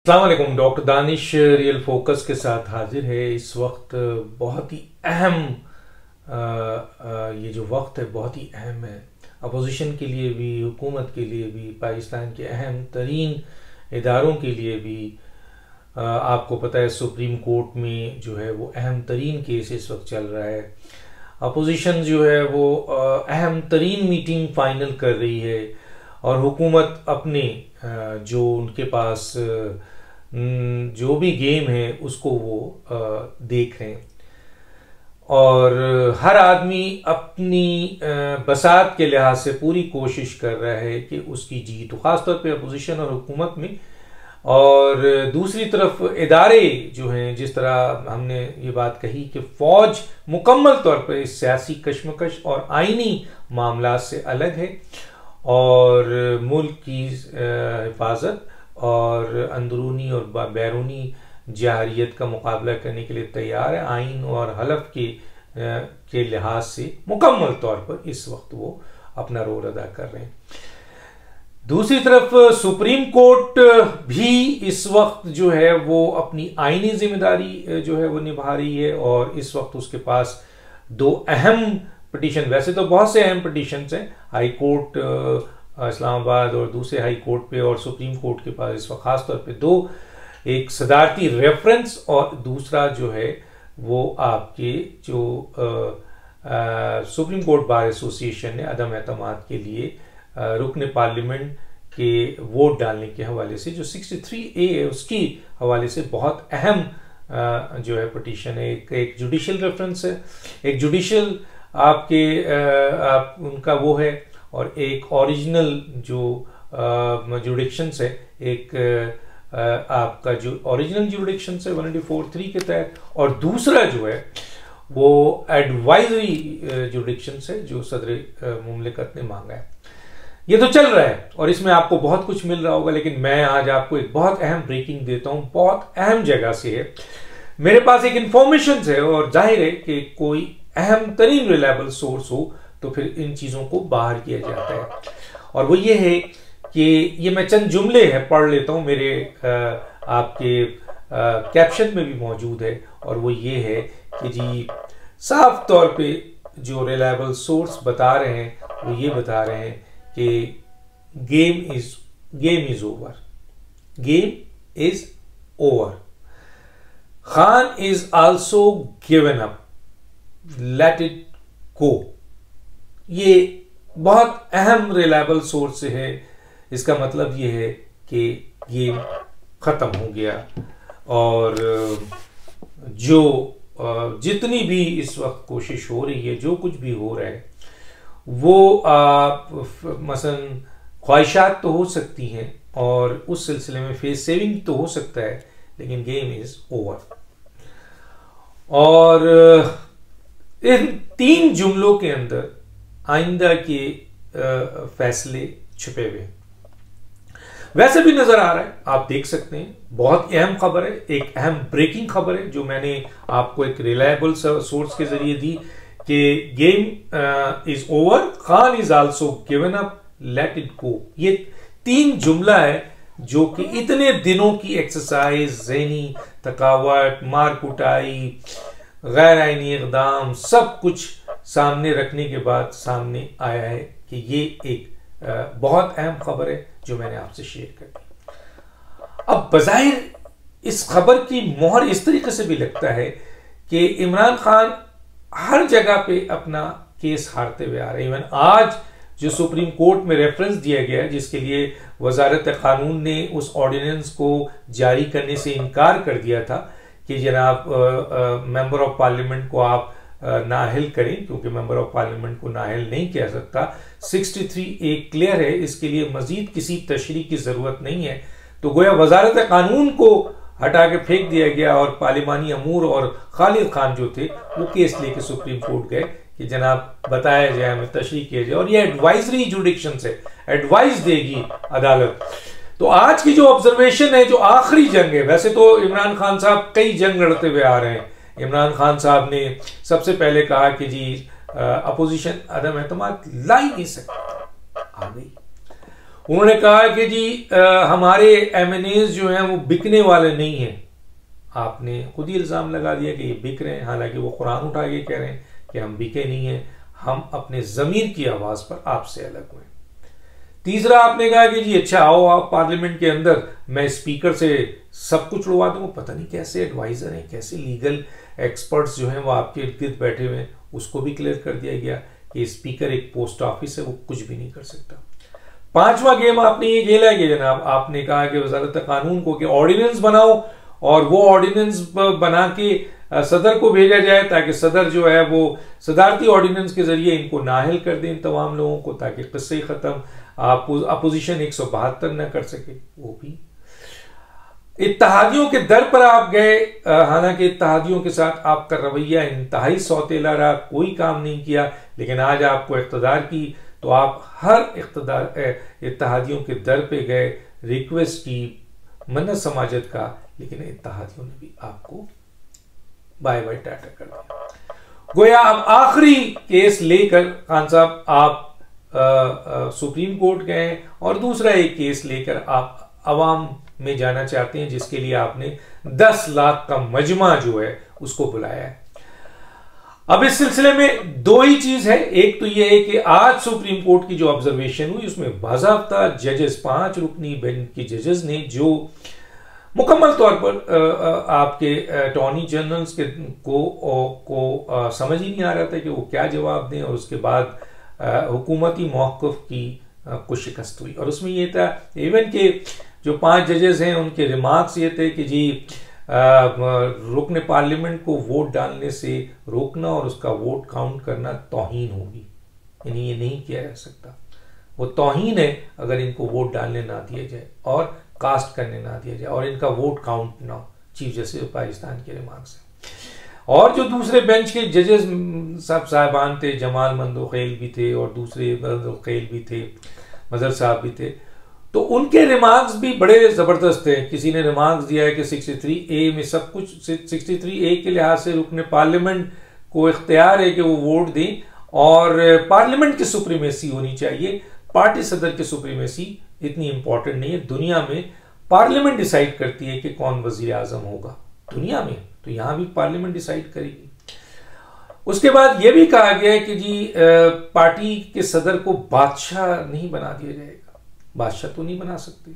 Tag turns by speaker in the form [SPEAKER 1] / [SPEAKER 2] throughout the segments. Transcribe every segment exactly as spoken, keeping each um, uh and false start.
[SPEAKER 1] अस्सलाम वालेकुम। Doctor Danish real focus के साथ हाजिर है। इस वक्त बहुत ही अहम ये जो वक्त है बहुत ही अहम है अपोजिशन के लिए भी, हुकूमत के लिए भी, पाकिस्तान के अहम तरीन इदारों के लिए भी। आ, आपको पता है सुप्रीम कोर्ट में जो है वो अहम तरीन केस इस वक्त चल रहा है। अपोजिशन जो है वो अहम तरीन मीटिंग फाइनल कर रही है और हुकूमत अपने जो उनके पास जो भी गेम है उसको वो देख रहे हैं और हर आदमी अपनी बसात के लिहाज से पूरी कोशिश कर रहा है कि उसकी जीत हो, खासतौर पे अपोजिशन और हुकूमत में। और दूसरी तरफ इदारे जो हैं, जिस तरह हमने ये बात कही कि फौज मुकम्मल तौर पर इस सियासी कश्मकश और आईनी मामला से अलग है और मुल्क की हिफाजत और अंदरूनी और बैरूनी जहरियत का मुकाबला करने के लिए तैयार है। आइन और हलफ के के लिहाज से मुकम्मल तौर पर इस वक्त वो अपना रोल अदा कर रहे हैं। दूसरी तरफ सुप्रीम कोर्ट भी इस वक्त जो है वो अपनी आईनी जिम्मेदारी जो है वो निभा रही है और इस वक्त उसके पास दो अहम पिटीशन, वैसे तो बहुत से अहम पिटीशंस हैं, हाई कोर्ट इस्लामाबाद और दूसरे हाई कोर्ट पे और सुप्रीम कोर्ट के पास इस वक्त खास तौर पे दो, एक सदारती रेफरेंस और दूसरा जो है वो आपके जो आ, आ, सुप्रीम कोर्ट बार एसोसिएशन ने अदम एतमाद के लिए रुकन पार्लियामेंट के वोट डालने के हवाले से जो तिरसठ ए है उसकी हवाले से बहुत अहम जो है पिटीशन है। एक, एक जुडिशियल रेफरेंस है, एक जुडिशियल आपके आप उनका वो है और एक ओरिजिनल जो जुडिक्शंस है, एक आ, आपका जो ओरिजिनल जुडिक्शंस है वन एटी फोर थ्री के तहत, और दूसरा जो है वो एडवाइजरी जुडिक्शंस है जो सदर मुमलिकत ने मांगा है। ये तो चल रहा है और इसमें आपको बहुत कुछ मिल रहा होगा, लेकिन मैं आज आपको एक बहुत अहम ब्रेकिंग देता हूं, बहुत अहम जगह से है। मेरे पास एक इंफॉर्मेशन है और जाहिर है कि कोई अहम तरीन रिलायबल सोर्स हो तो फिर इन चीजों को बाहर किया जाता है। और वो ये है कि ये मैं चंद जुमले हैं पढ़ लेता हूं, मेरे आ, आपके कैप्शन में भी मौजूद है, और वो ये है कि जी साफ तौर पे जो रिलायबल सोर्स बता रहे हैं वो ये बता रहे हैं कि game is game is over, game is over, Khan is also given up, let it go. ये बहुत अहम रिलायबल सोर्स है। इसका मतलब ये है कि गेम खत्म हो गया और जो जितनी भी इस वक्त कोशिश हो रही है, जो कुछ भी हो रहा है, वो आप मसलन ख्वाहिशात तो हो सकती हैं और उस सिलसिले में फेस सेविंग तो हो सकता है, लेकिन गेम इज ओवर। और इन तीन जुमलों के अंदर आइंदा के फैसले छुपे हुए वैसे भी नजर आ रहा है, आप देख सकते हैं। बहुत अहम खबर है, एक अहम ब्रेकिंग खबर है जो मैंने आपको एक रिलायबल सोर्स के जरिए दी कि game is over, Khan is also given up, let it go. ये तीन जुमला है जो कि इतने दिनों की एक्सरसाइज, ज़हनी थकावट, मार कुटाई, गैर आईनी इक़दाम, सब कुछ सामने रखने के बाद सामने आया है कि ये एक आ, बहुत अहम खबर है जो मैंने आपसे शेयर कर दी। अब बज़ाहिर इस खबर की मोहर इस तरीके से भी लगता है कि इमरान खान हर जगह पे अपना केस हारते हुए आ रहे हैं। इवन आज जो सुप्रीम कोर्ट में रेफरेंस दिया गया है, जिसके लिए वजारत कानून ने उस ऑर्डिनेंस को जारी करने से इनकार कर दिया था कि जनाब मेंबर ऑफ पार्लियामेंट को आप नाअहल करें, क्योंकि मेंबर ऑफ पार्लियामेंट को नाअहल नहीं किया सकता। तिरसठ ए क्लियर है, इसके लिए मजीद किसी तशरीह की जरूरत नहीं है। तो गोया वजारत कानून को हटा के फेंक दिया गया और पार्लिमानी अमूर और खालिद खान जो थे वो केस लेके सुप्रीम कोर्ट गए कि जनाब बताया जाए, हमें तशरीह किया जाए। और ये एडवाइजरी जुडिक्शन है, एडवाइस देगी अदालत। तो आज की जो ऑब्जर्वेशन है, जो आखिरी जंग है, वैसे तो इमरान खान साहब कई जंग लड़ते हुए आ रहे हैं। इमरान खान साहब ने सबसे पहले कहा कि जी अपोजिशन अदम एतमाद ला ही नहीं सकती, आ गई। उन्होंने कहा कि जी आ, हमारे एमएनएज जो हैं वो बिकने वाले नहीं हैं। आपने खुद ही इल्जाम लगा दिया कि ये बिक रहे हैं, हालांकि वो कुरान उठा के कह रहे हैं कि हम बिके नहीं हैं, हम अपने जमीर की आवाज पर आपसे अलग हुए। तीसरा आपने कहा कि जी अच्छा आओ आप पार्लियामेंट के अंदर, मैं स्पीकर से सब कुछ उड़वा दूंगा। पता नहीं कैसे एडवाइजर हैं, कैसे लीगल एक्सपर्ट्स जो हैं वो आपके इर्द गिर्द बैठे हुए हैं। उसको भी क्लियर कर दिया गया कि स्पीकर एक पोस्ट ऑफिस है, वो कुछ भी नहीं कर सकता। पांचवा गेम आपने ये खेला है कि जनाब आपने कहा कि वजारत कानून को कि ऑर्डिनेंस बनाओ और वो ऑर्डिनेंस बना के सदर को भेजा जाए ताकि सदर जो है वो सदारती ऑर्डिनेंस के जरिए इनको नाअहल कर दें इन तमाम लोगों को, ताकि किस्से खत्म, आप अपोजिशन एक सौ बहत्तर न कर सके। वो भी इत्तेहादियों के दर पर आप गए, हालांकि इत्तेहादियों के साथ आपका रवैया इंतहाई सौतेला रहा, कोई काम नहीं किया, लेकिन आज आपको इख्तदार की तो आप हर इख्तदार इत्तेहादियों के दर पे गए, रिक्वेस्ट की, मन्नत समाजत का, लेकिन इत्तेहादियों ने भी आपको बाय बाय टाटा कर दिया। गोया अब आखिरी केस लेकर खान साहब आप आ, आ, सुप्रीम कोर्ट गए और दूसरा एक केस लेकर आप अवाम में जाना चाहते हैं, जिसके लिए आपने दस लाख का मजमा जो है उसको बुलाया है। अब इस सिलसिले में दो ही चीज है, एक तो यह है कि आज सुप्रीम कोर्ट की जो ऑब्जर्वेशन हुई उसमें बाज़ाब्ता जजेस, पांच रुकनी बेंच की जजेस ने जो मुकम्मल तौर पर आपके अटॉर्नी जनरल्स के को, को आ, समझ ही नहीं आ रहा था कि वो क्या जवाब दें, और उसके बाद हुकूमती मौक़िफ़ की आ, को शिकस्त हुई। और उसमें ये था इवन के जो पांच जजेस हैं उनके रिमार्क्स ये थे कि जी रुकने पार्लियामेंट को वोट डालने से रोकना और उसका वोट काउंट करना तौहीन होगी, यानी ये नहीं किया जा सकता, वो तौहीन है अगर इनको वोट डालने ना दिया जाए और कास्ट करने ना दिया जाए और इनका वोट काउंट ना हो। चीफ जस्टिस पाकिस्तान के रिमार्क्स हैं। और जो दूसरे बेंच के जजेस सब साहबान थे, जमाल मंदोखेल भी थे और दूसरे मंदोखेल भी थे, मजहर साहब भी थे, तो उनके रिमार्क्स भी बड़े जबरदस्त थे। किसी ने रिमार्क्स दिया है कि तिरसठ ए में सब कुछ, तिरसठ ए के लिहाज से रुकने पार्लियामेंट को इख्तियार है कि वो वोट दें और पार्लियामेंट की सुप्रीमेसी होनी चाहिए, पार्टी सदर की सुप्रीमेसी इतनी इंपॉर्टेंट नहीं है। दुनिया में पार्लियामेंट डिसाइड करती है कि कौन वजीर आजम होगा दुनिया में, तो यहां भी पार्लियामेंट डिसाइड करेगी। उसके बाद यह भी कहा गया है कि जी पार्टी के सदर को बादशाह नहीं बना दिया जाएगा, बादशाह तो नहीं बना सकते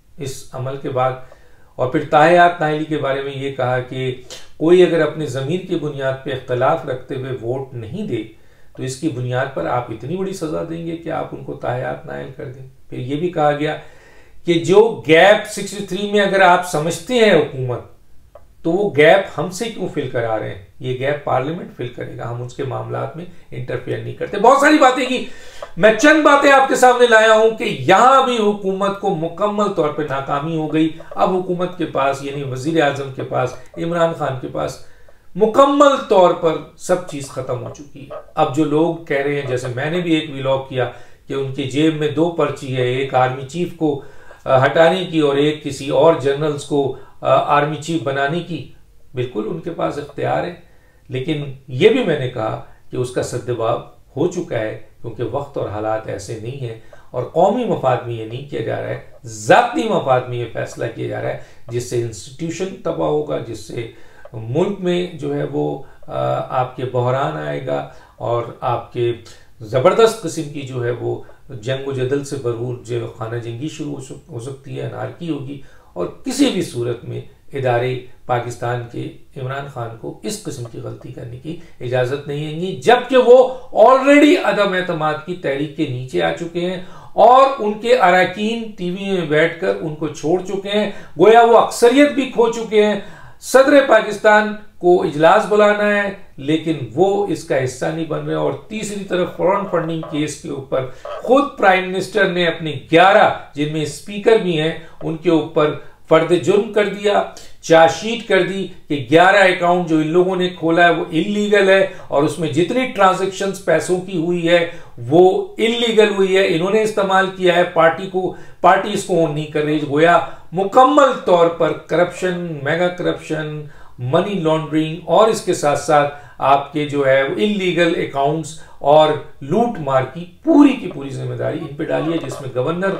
[SPEAKER 1] इस अमल के बाद। और फिर ताहयात नाहली के बारे में ये कहा कि कोई अगर अपने ज़मीर की बुनियाद पर इख्तलाफ रखते हुए वोट नहीं दे तो इसकी बुनियाद पर आप इतनी बड़ी सजा देंगे कि आप उनको ताहयात नायल कर दें। फिर ये भी कहा गया कि जो गैप तिरसठ में अगर आप समझते हैं हुकूमत, तो वो गैप हमसे क्यों फिल करा रहे हैं, ये गैप पार्लियामेंट फिल करेगा, हम उसके मामलात में इंटरफेयर नहीं करते। बहुत सारी बातें की, मैं चंद बातें आपके सामने लाया हूं कि यहां भी हुकूमत को मुकम्मल तौर पे नाकामी हो गई। अब हुकूमत के पास यानी वजीर आजम के पास, इमरान खान के पास मुकम्मल तौर पर सब चीज खत्म हो चुकी है। अब जो लोग कह रहे हैं, जैसे मैंने भी एक व्लॉग किया कि उनकी जेब में दो पर्ची है, एक आर्मी चीफ को हटाने की और एक किसी और जनरल्स को आर्मी चीफ बनाने की, बिल्कुल उनके पास इख्तियार है। लेकिन यह भी मैंने कहा कि उसका सद्जवाब हो चुका है, क्योंकि वक्त और हालात ऐसे नहीं है और कौमी मफाद में ये नहीं किया जा रहा है, ज़ाती मफाद में ये फैसला किया जा रहा है, जिससे इंस्टीट्यूशन तबाह होगा, जिससे मुल्क में जो है वो आपके बहरान आएगा और आपके ज़बरदस्त किस्म की जो है वो जंग व जदल से भरपूर जो खाना जंगी शुरू हो सकती है, अनारकी होगी और किसी भी सूरत में इदारे पाकिस्तान के इमरान खान को इस किस्म की गलती करने की इजाज़त नहीं देंगी, जबकि वो ऑलरेडी अदम एतमाद की तहरीक के नीचे आ चुके हैं और उनके अरकान टीवी में बैठकर उनको छोड़ चुके हैं। गोया वो अक्सरियत भी खो चुके हैं। सदर पाकिस्तान को इजलास बुलाना है लेकिन वो इसका हिस्सा नहीं बन रहे। और तीसरी तरफ फॉरेन फंडिंग केस के ऊपर खुद प्राइम मिनिस्टर ने अपने ग्यारह, जिनमें स्पीकर भी हैं, उनके ऊपर फर्द जुर्म कर दिया, चार्जशीट कर दी कि ग्यारह अकाउंट जो इन लोगों ने खोला है वो इल्लीगल है और उसमें जितनी ट्रांजैक्शंस पैसों की हुई है वो इल्लीगल हुई है, इन्होंने इस्तेमाल किया है, पार्टी को पार्टी इसको ऑन नहीं कर रही। गोया मुकम्मल तौर पर corruption, mega corruption, money laundering और इसके साथ साथ आपके जो है इल्लीगल अकाउंट्स और लूट मार की पूरी की पूरी जिम्मेदारी इन पे डाली है, जिसमें गवर्नर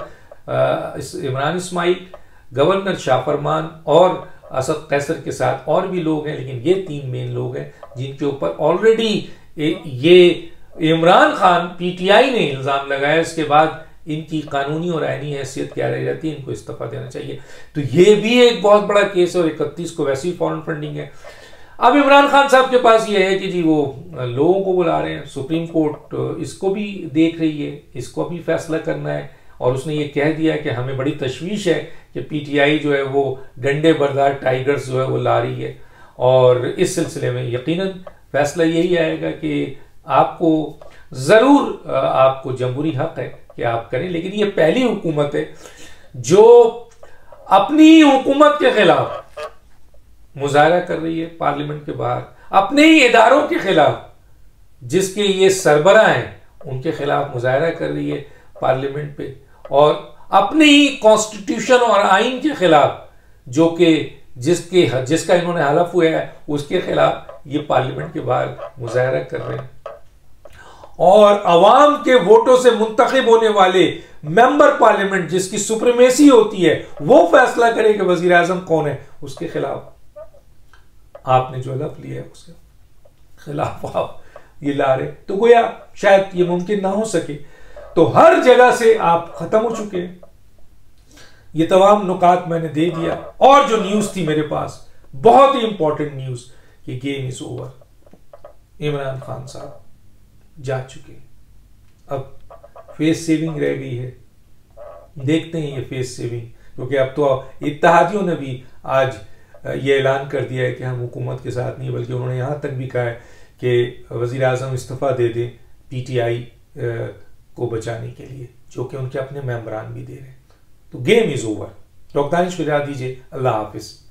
[SPEAKER 1] इमरान इस्माइल, गवर्नर शाह फरमान और असद कैसर के साथ और भी लोग हैं, लेकिन ये तीन मेन लोग हैं जिनके ऊपर ऑलरेडी ये इमरान खान पीटीआई ने इल्जाम लगाया। इसके बाद इनकी कानूनी और आईनी हैसियत क्या रह जाती है, इनको इस्तीफा देना चाहिए। तो ये भी एक बहुत बड़ा केस है और इकतीस को वैसी फॉरेन फंडिंग है। अब इमरान खान साहब के पास ये है कि जी वो लोगों को बुला रहे हैं, सुप्रीम कोर्ट इसको भी देख रही है, इसको भी फैसला करना है और उसने ये कह दिया कि हमें बड़ी तशवीश है कि पीटीआई जो है वो डंडे बरदार टाइगर्स जो है वो ला रही है और इस सिलसिले में यकीनन फैसला यही आएगा कि आपको जरूर आपको जमहूरी हक है कि आप करें, लेकिन ये पहली हुकूमत है जो अपनी हुकूमत के खिलाफ मुजाहरा कर रही है पार्लियामेंट के बाहर, अपने ही इदारों के खिलाफ जिसके ये सरबराह हैं उनके खिलाफ मुजाहरा कर रही है पार्लियामेंट पे, और अपने ही कॉन्स्टिट्यूशन और आइन के खिलाफ जो कि जिसके जिसका इन्होंने हलफ हुआ है उसके खिलाफ ये पार्लियामेंट के बाहर मुजाहरा कर रहे हैं। और अवाम के वोटों से मुंतखब होने वाले मेंबर पार्लियामेंट जिसकी सुप्रीमेसी होती है वो फैसला करे कि वजीर आजम कौन है, उसके खिलाफ आपने जो हलफ लिया है उसके खिलाफ आप ये ला रहे, तो गोया शायद ये मुमकिन ना हो सके। तो हर जगह से आप खत्म हो चुके हैं। ये तमाम नुकात मैंने दे दिया और जो न्यूज थी मेरे पास बहुत ही इंपॉर्टेंट न्यूज कि game is over, Imran Khan साहब जा चुके, अब फेस सेविंग रह गई है। देखते हैं ये फेस सेविंग, क्योंकि अब तो इत्तेहादियों ने भी आज ये ऐलान कर दिया है कि हम हुकूमत के साथ नहीं, बल्कि उन्होंने यहां तक भी कहा है कि वजीर आजम इस्तीफा दे दें पीटीआई को बचाने के लिए, जो कि उनके अपने मेंबरान भी दे रहे हैं। तो game is over. Doctor Danish को इजाज़त दीजिए, अल्लाह हाफिज।